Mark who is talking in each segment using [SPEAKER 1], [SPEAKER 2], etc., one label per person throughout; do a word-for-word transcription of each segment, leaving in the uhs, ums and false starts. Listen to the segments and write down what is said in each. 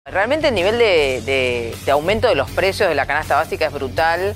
[SPEAKER 1] Realmente el nivel de, de, de aumento de los precios de la canasta básica es brutal.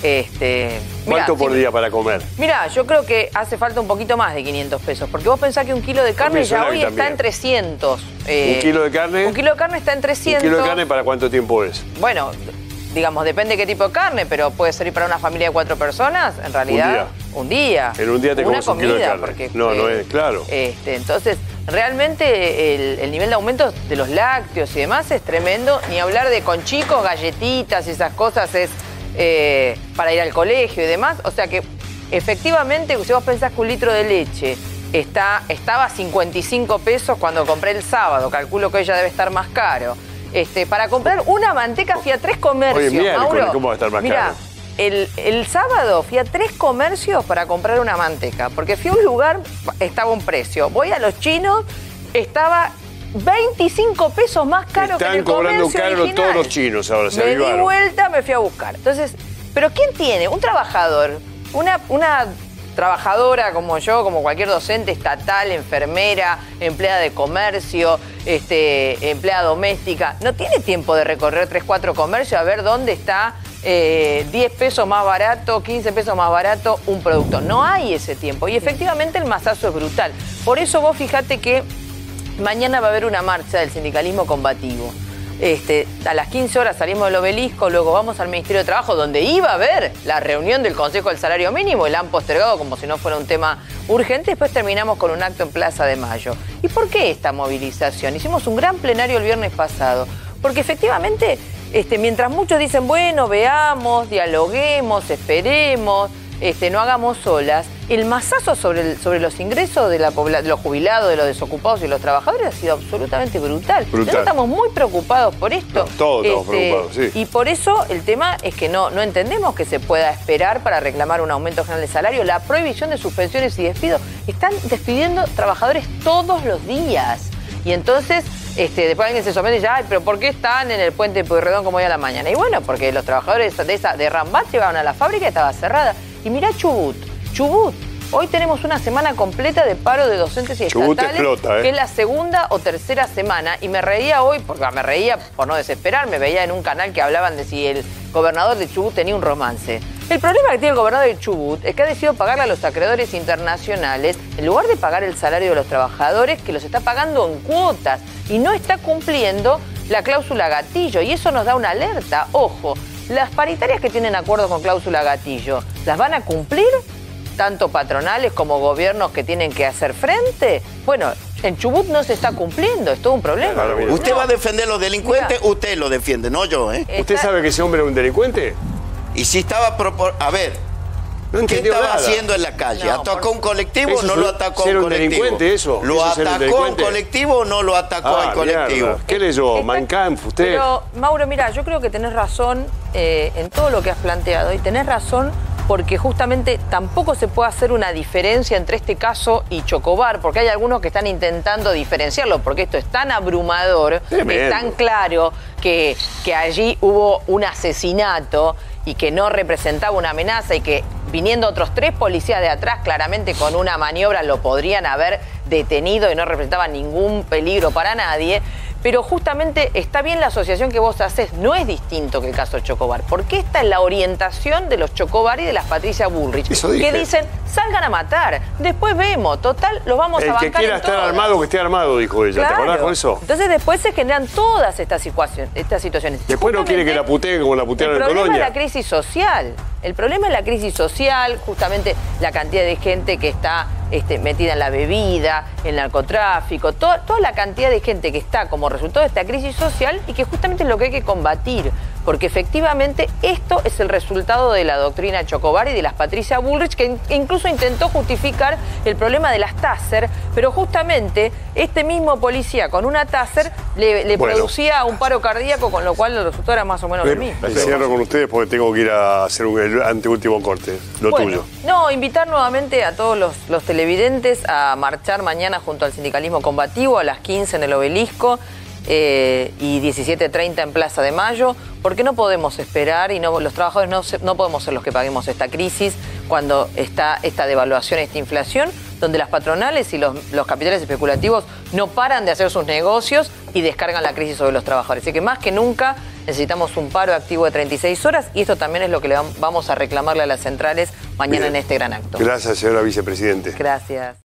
[SPEAKER 1] Este,
[SPEAKER 2] ¿Cuánto
[SPEAKER 1] mirá,
[SPEAKER 2] por
[SPEAKER 1] si,
[SPEAKER 2] día para comer?
[SPEAKER 1] Mira, yo creo que hace falta un poquito más de quinientos pesos, porque vos pensás que un kilo de carne ya hoy está en trescientos. Eh,
[SPEAKER 2] ¿Un kilo de carne?
[SPEAKER 1] Un kilo de carne está en trescientos.
[SPEAKER 2] ¿Un kilo de carne para cuánto tiempo es?
[SPEAKER 1] Bueno, digamos, depende de qué tipo de carne, pero puede servir para una familia de cuatro personas, en realidad.
[SPEAKER 2] Un día.
[SPEAKER 1] Un día.
[SPEAKER 2] En un día te comes
[SPEAKER 1] una
[SPEAKER 2] un kilo de
[SPEAKER 1] comida,
[SPEAKER 2] carne.
[SPEAKER 1] Porque,
[SPEAKER 2] no,
[SPEAKER 1] eh,
[SPEAKER 2] no es, claro.
[SPEAKER 1] Este, entonces, realmente el, el nivel de aumento de los lácteos y demás es tremendo. Ni hablar de con chicos, galletitas y esas cosas es eh, para ir al colegio y demás. O sea que, efectivamente, si vos pensás que un litro de leche está, estaba a cincuenta y cinco pesos cuando compré el sábado, calculo que hoy ya debe estar más caro. Este, para comprar una manteca fui a tres comercios,
[SPEAKER 2] Oye,
[SPEAKER 1] Mauro.
[SPEAKER 2] ¿cómo va a estar más
[SPEAKER 1] Mirá,
[SPEAKER 2] caro?
[SPEAKER 1] El, el sábado fui a tres comercios para comprar una manteca, porque fui a un lugar, estaba un precio. Voy a los chinos, estaba veinticinco pesos más caro que en el comercio
[SPEAKER 2] Están cobrando caro todos los chinos ahora, se
[SPEAKER 1] Me
[SPEAKER 2] avivaron.
[SPEAKER 1] di vuelta, me fui a buscar. Entonces, ¿pero quién tiene? Un trabajador, una, una trabajadora como yo, como cualquier docente estatal, enfermera, empleada de comercio, este, empleada doméstica, no tiene tiempo de recorrer tres, cuatro comercios a ver dónde está eh, diez pesos más barato, quince pesos más barato un producto. No hay ese tiempo y efectivamente el masazo es brutal. Por eso vos fijate que mañana va a haber una marcha del sindicalismo combativo. Este, a las quince horas salimos del Obelisco, luego vamos al Ministerio de Trabajo, donde iba a haber la reunión del Consejo del Salario Mínimo, y la han postergado como si no fuera un tema urgente. Después terminamos con un acto en Plaza de Mayo. ¿Y por qué esta movilización? Hicimos un gran plenario el viernes pasado, porque efectivamente, este, mientras muchos dicen, bueno, veamos, dialoguemos, esperemos, este, no hagamos olas, el masazo sobre, el, sobre los ingresos de, la de los jubilados, de los desocupados y de los trabajadores ha sido absolutamente brutal.
[SPEAKER 2] brutal.
[SPEAKER 1] Nosotros estamos muy preocupados por esto.
[SPEAKER 2] No, todos estamos
[SPEAKER 1] este,
[SPEAKER 2] preocupados, sí.
[SPEAKER 1] Y por eso el tema es que no, no entendemos que se pueda esperar para reclamar un aumento general de salario. La prohibición de suspensiones y despidos. Están despidiendo trabajadores todos los días. Y entonces, este, después alguien se somete y dice, ay, pero ¿por qué están en el puente de Pueyrredón como hoy a la mañana? Y bueno, porque los trabajadores de, esa, de Rambat llegaban a la fábrica y estaba cerrada. Y mirá Chubut, Chubut. Hoy tenemos una semana completa de paro de docentes y
[SPEAKER 2] Chubut
[SPEAKER 1] estatales,
[SPEAKER 2] explota, ¿eh?
[SPEAKER 1] que es la segunda o tercera semana. Y me reía hoy, porque me reía por no desesperar, me veía en un canal que hablaban de si el gobernador de Chubut tenía un romance. El problema que tiene el gobernador de Chubut es que ha decidido pagarle a los acreedores internacionales, en lugar de pagar el salario de los trabajadores, que los está pagando en cuotas y no está cumpliendo la cláusula gatillo. Y eso nos da una alerta. Ojo, las paritarias que tienen acuerdo con cláusula gatillo, ¿las van a cumplir? Tanto patronales como gobiernos que tienen que hacer frente. Bueno, en Chubut no se está cumpliendo, es todo un problema.
[SPEAKER 2] Claro, mira.
[SPEAKER 3] Usted
[SPEAKER 1] No.
[SPEAKER 3] va a defender a los delincuentes,
[SPEAKER 1] Mira.
[SPEAKER 3] usted lo defiende, no yo, ¿eh?
[SPEAKER 2] ¿Usted
[SPEAKER 1] Está-
[SPEAKER 2] sabe que ese hombre es un delincuente?
[SPEAKER 3] Y si estaba propor... A ver,
[SPEAKER 2] No
[SPEAKER 3] ¿qué
[SPEAKER 2] entendió
[SPEAKER 3] estaba
[SPEAKER 2] nada.
[SPEAKER 3] haciendo en la calle?
[SPEAKER 1] No,
[SPEAKER 3] ¿Atacó
[SPEAKER 1] por-
[SPEAKER 3] a un colectivo
[SPEAKER 2] Eso
[SPEAKER 3] o no
[SPEAKER 2] es
[SPEAKER 3] lo
[SPEAKER 2] un-
[SPEAKER 3] atacó a
[SPEAKER 2] ser
[SPEAKER 3] un
[SPEAKER 2] un
[SPEAKER 3] colectivo?
[SPEAKER 2] delincuente, eso.
[SPEAKER 3] ¿Lo
[SPEAKER 2] Eso es ser un
[SPEAKER 3] atacó a un
[SPEAKER 2] delincuente.
[SPEAKER 3] colectivo o no lo atacó
[SPEAKER 2] Ah,
[SPEAKER 3] al colectivo?
[SPEAKER 2] mierda. ¿Qué leyó?
[SPEAKER 1] Está-
[SPEAKER 2] Mein Kampf, usted.
[SPEAKER 1] Pero, Mauro, mira, yo creo que tenés razón eh, en todo lo que has planteado. Y tenés razón porque justamente tampoco se puede hacer una diferencia entre este caso y Chocobar, porque hay algunos que están intentando diferenciarlo, porque esto es tan abrumador,
[SPEAKER 2] Tremendo.
[SPEAKER 1] es tan claro que, que allí hubo un asesinato y que no representaba una amenaza y que viniendo otros tres policías de atrás, claramente con una maniobra lo podrían haber detenido y no representaba ningún peligro para nadie. Pero justamente está bien la asociación que vos haces, no es distinto que el caso Chocobar, porque esta es la orientación de los Chocobar y de las Patricia Bullrich,
[SPEAKER 2] Eso dije.
[SPEAKER 1] que dicen, salgan a matar, después vemos, total, los vamos a
[SPEAKER 2] El
[SPEAKER 1] bancar
[SPEAKER 2] que quiera
[SPEAKER 1] en
[SPEAKER 2] estar
[SPEAKER 1] todas.
[SPEAKER 2] armado, que esté armado, dijo ella. ¿Te
[SPEAKER 1] Claro.
[SPEAKER 2] acordás con eso?
[SPEAKER 1] Entonces después se generan todas estas, situaciones, estas situaciones.
[SPEAKER 2] Después no quiere que la puteen como la putearon en
[SPEAKER 1] El problema
[SPEAKER 2] Colonia.
[SPEAKER 1] es la crisis social. El problema es la crisis social, justamente la cantidad de gente que está este, metida en la bebida, en el narcotráfico, to toda la cantidad de gente que está como resultado de esta crisis social y que justamente es lo que hay que combatir. Porque efectivamente esto es el resultado de la doctrina Chocobar y de las Patricia Bullrich, que in incluso intentó justificar el problema de las Taser, pero justamente este mismo policía con una Taser le, le
[SPEAKER 2] Bueno.
[SPEAKER 1] producía un paro cardíaco, con lo cual el resultado era más o menos el mismo.
[SPEAKER 2] Me cierro con ustedes porque tengo que ir a hacer un, el anteúltimo corte. Lo
[SPEAKER 1] Bueno,
[SPEAKER 2] tuyo.
[SPEAKER 1] No, invitar nuevamente a todos los, los televidentes a marchar mañana junto al sindicalismo combativo a las quince en el Obelisco eh, y diecisiete treinta en Plaza de Mayo, porque no podemos esperar y no, los trabajadores no, se- no podemos ser los que paguemos esta crisis cuando está esta devaluación, esta inflación, donde las patronales y los, los capitales especulativos no paran de hacer sus negocios y descargan la crisis sobre los trabajadores. Así que más que nunca necesitamos un paro activo de treinta y seis horas y esto también es lo que le vamos a reclamarle a las centrales mañana
[SPEAKER 2] Bien.
[SPEAKER 1] en este gran acto.
[SPEAKER 2] Gracias, señora vicepresidente.
[SPEAKER 1] Gracias.